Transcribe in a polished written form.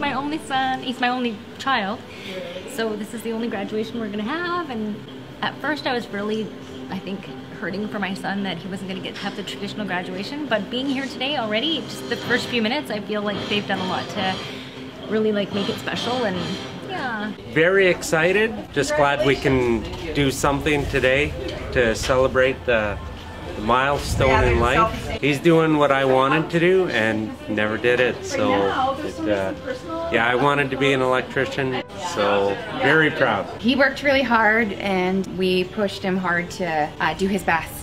my only son. He's my only child. So this is the only graduation we're gonna have. And at first I was really, I think, hurting for my son that he wasn't gonna get to have the traditional graduation. But being here today already, just the first few minutes, I feel like they've done a lot to really like make it special. And yeah. Very excited. Just glad we can do something today to celebrate the milestone in life. He's doing what I wanted to do and never did it, so yeah, I wanted to be an electrician, so very proud. He worked really hard and we pushed him hard to do his best